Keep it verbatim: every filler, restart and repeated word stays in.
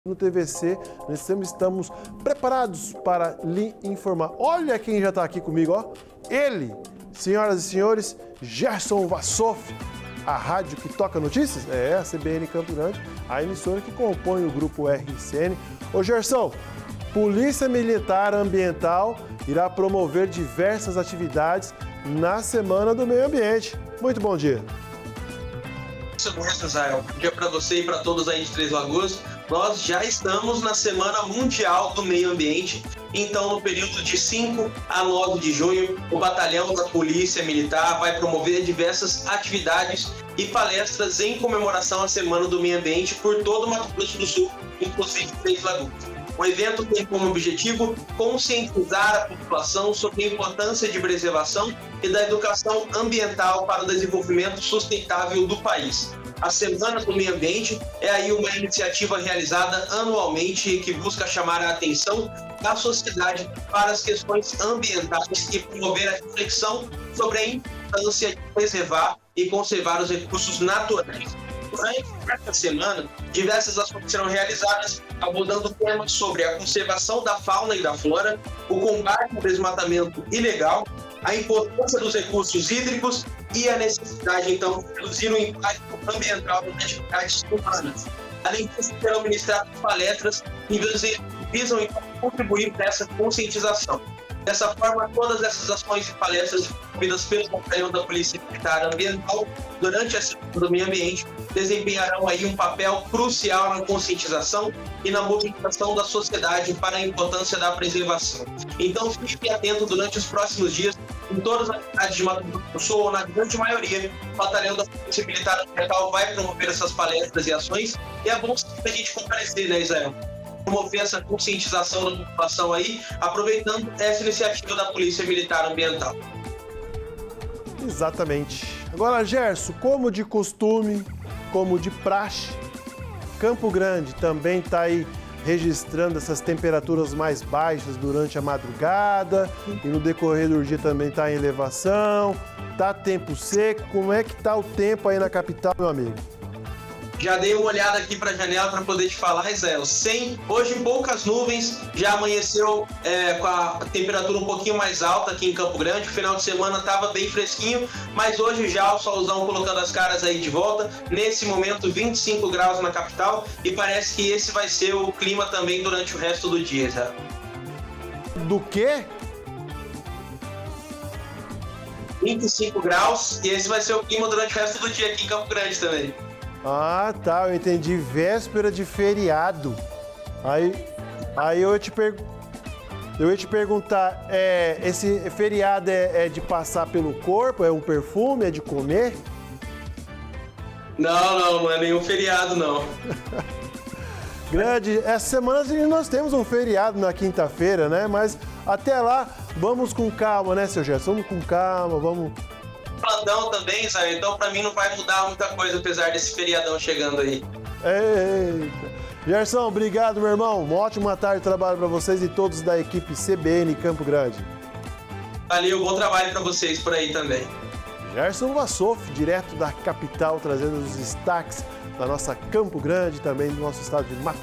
No T V C, nós sempre estamos preparados para lhe informar. Olha quem já está aqui comigo, ó. Ele, senhoras e senhores, Gerson Vassoff, a rádio que toca notícias, é a C B N Campo Grande, a emissora que compõe o grupo R C N. Ô Gerson, Polícia Militar Ambiental irá promover diversas atividades na Semana do Meio Ambiente. Muito bom dia. Isso mesmo, Israel. Bom dia para você e para todos aí de Três Lagoas. Nós já estamos na Semana Mundial do Meio Ambiente, então no período de cinco a nove de junho, o Batalhão da Polícia Militar vai promover diversas atividades e palestras em comemoração à Semana do Meio Ambiente por todo o Mato Grosso do Sul, inclusive Três Lagoas. O evento tem como objetivo conscientizar a população sobre a importância de preservação e da educação ambiental para o desenvolvimento sustentável do país. A Semana do Meio Ambiente é aí uma iniciativa realizada anualmente que busca chamar a atenção da sociedade para as questões ambientais e promover a reflexão sobre a importância de preservar e conservar os recursos naturais. Durante esta semana, diversas ações serão realizadas abordando temas sobre a conservação da fauna e da flora, o combate ao desmatamento ilegal, a importância dos recursos hídricos e a necessidade, então, de reduzir o impacto ambiental das atividades humanas. Além disso, serão ministradas palestras que visam então, contribuir para essa conscientização. Dessa forma, todas essas ações e palestras desenvolvidas pelo Batalhão da Polícia Militar Ambiental durante a Semana do Meio Ambiente desempenharão aí um papel crucial na conscientização e na mobilização da sociedade para a importância da preservação. Então, fique atento durante os próximos dias em todas as cidades de Mato Grosso do Sul, ou na grande maioria, o Batalhão da Polícia Militar Ambiental vai promover essas palestras e ações, e é bom a gente comparecer, né, Israel? Promover essa conscientização da população aí, aproveitando essa iniciativa da Polícia Militar Ambiental. Exatamente. Agora, Gerson, como de costume, como de praxe, Campo Grande também está aí registrando essas temperaturas mais baixas durante a madrugada e no decorrer do dia também está em elevação, tá tempo seco. Como é que tá o tempo aí na capital, meu amigo? Já dei uma olhada aqui para a janela para poder te falar, Israel. Sem, hoje poucas nuvens, já amanheceu é, com a temperatura um pouquinho mais alta aqui em Campo Grande. O final de semana estava bem fresquinho, mas hoje já o solzão colocando as caras aí de volta. Nesse momento, vinte e cinco graus na capital e parece que esse vai ser o clima também durante o resto do dia, Israel. Do quê? vinte e cinco graus e esse vai ser o clima durante o resto do dia aqui em Campo Grande também. Ah, tá, eu entendi. Véspera de feriado. Aí, aí eu, ia te per... eu ia te perguntar, é, esse feriado é, é de passar pelo corpo? É um perfume? É de comer? Não, não, não é nenhum feriado, não. Grande, essa semana nós temos um feriado na quinta-feira, né? Mas até lá, vamos com calma, né, seu Gerson? Vamos com calma, vamos... Plantão também, sabe? Então pra mim não vai mudar muita coisa, apesar desse feriadão chegando aí. Eita. Gerson, obrigado, meu irmão. Uma ótima tarde de trabalho para vocês e todos da equipe C B N Campo Grande. Valeu, bom trabalho para vocês por aí também. Gerson Vassoff, direto da capital, trazendo os destaques da nossa Campo Grande, também do nosso estado de Mato